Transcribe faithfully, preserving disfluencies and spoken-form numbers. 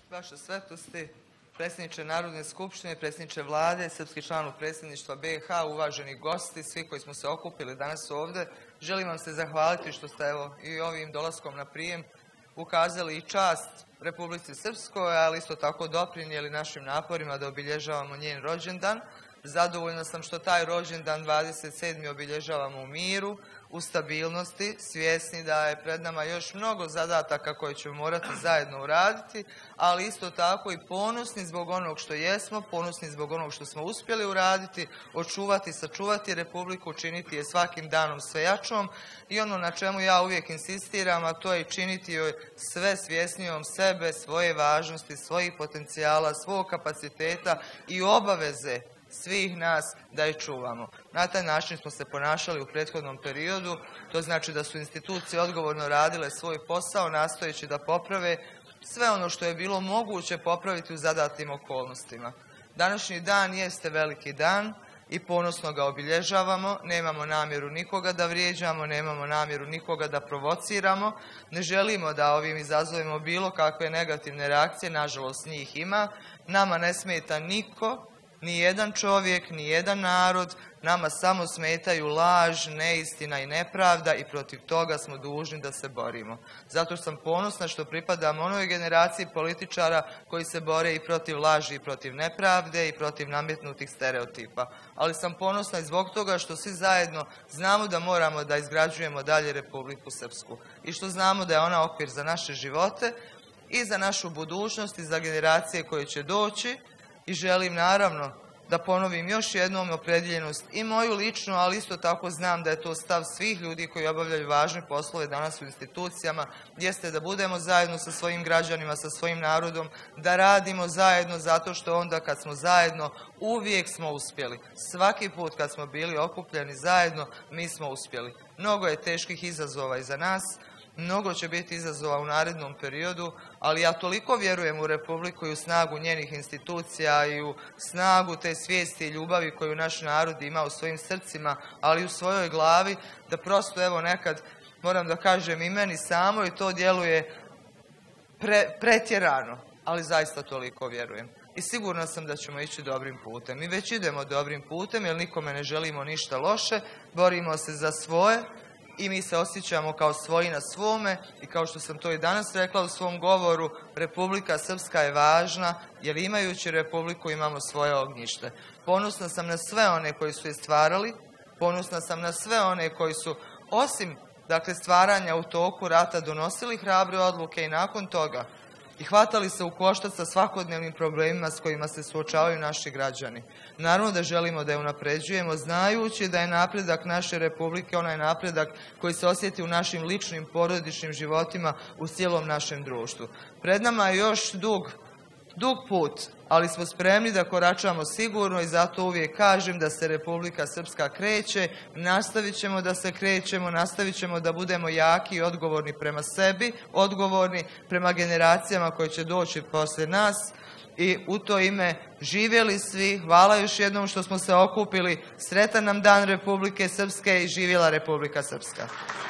Vaša svetosti, predsjedniče Narodne skupštine, predsjedniče vlade, srpski članu predsjedništva B i H, uvaženi gosti, svi koji smo se okupili danas ovde, želim vam se zahvaliti što ste evo i ovim dolaskom na prijem ukazali i čast Republici Srpskoj, ali isto tako doprinijeli našim naporima da obilježavamo njen rođendan. Zadovoljna sam što taj rođendan dvadeset sedmi obilježavamo u miru, u stabilnosti, svjesni da je pred nama još mnogo zadataka koje ćemo morati zajedno uraditi, ali isto tako i ponosni zbog onog što jesmo, ponosni zbog onog što smo uspjeli uraditi, očuvati, sačuvati Republiku, činiti je svakim danom sve jačom i ono na čemu ja uvijek insistiram, a to je činiti joj sve svjesnijom sebe, svoje važnosti, svojih potencijala, svog kapaciteta i obaveze svih nas da je čuvamo. Na taj način smo se ponašali u prethodnom periodu, to znači da su institucije odgovorno radile svoj posao, nastojeći da poprave sve ono što je bilo moguće popraviti u zadatim okolnostima. Današnji dan jeste veliki dan i ponosno ga obilježavamo, nemamo namjeru nikoga da vrijeđamo, nemamo namjeru nikoga da provociramo, ne želimo da ovim izazovemo bilo kakve negativne reakcije, nažalost njih ima, nama ne smeta niko, ni jedan čovjek, ni jedan narod, nama samo smetaju laž, neistina i nepravda i protiv toga smo dužni da se borimo. Zato sam ponosna što pripadam onoj generaciji političara koji se bore i protiv laži i protiv nepravde i protiv nametnutih stereotipa. Ali sam ponosna i zbog toga što svi zajedno znamo da moramo da izgrađujemo dalje Republiku Srpsku i što znamo da je ona okvir za naše živote i za našu budućnost i za generacije koje će doći. I želim naravno da ponovim još jednom opredjeljenost i moju ličnu, ali isto tako znam da je to stav svih ljudi koji obavljaju važne poslove danas u institucijama, jeste da budemo zajedno sa svojim građanima, sa svojim narodom, da radimo zajedno zato što onda kad smo zajedno uvijek smo uspjeli. Svaki put kad smo bili okupljeni zajedno mi smo uspjeli. Mnogo je teških izazova iza nas. Mnogo će biti izazova u narednom periodu, ali ja toliko vjerujem u Republiku i u snagu njenih institucija i u snagu te svijesti i ljubavi koju naš narod ima u svojim srcima, ali i u svojoj glavi, da prosto evo nekad, moram da kažem i meni samo i to djeluje pre, pretjerano, ali zaista toliko vjerujem. I sigurna sam da ćemo ići dobrim putem. Mi već idemo dobrim putem jer nikome ne želimo ništa loše, borimo se za svoje, i mi se osjećamo kao svoji na svome i kao što sam to i danas rekla u svom govoru, Republika Srpska je važna jer imajući Republiku imamo svoje ognjište. Ponosna sam na sve one koji su je stvarali, ponosna sam na sve one koji su osim dakle, stvaranja u toku rata donosili hrabre odluke i nakon toga i hvatali se u koštac sa svakodnevnim problemima s kojima se suočavaju naši građani. Naravno da želimo da je unapređujemo, znajući da je napredak naše Republike onaj napredak koji se osjeti u našim ličnim porodičnim životima u cijelom našem društvu. Pred nama je još dug, dug put, ali smo spremni da koračamo sigurno i zato uvijek kažem da se Republika Srpska kreće, nastavit ćemo da se krećemo, nastavit ćemo da budemo jaki i odgovorni prema sebi, odgovorni prema generacijama koje će doći posle nas i u to ime živjeli svi, hvala još jednom što smo se okupili, sretan nam dan Republike Srpske i živjela Republika Srpska.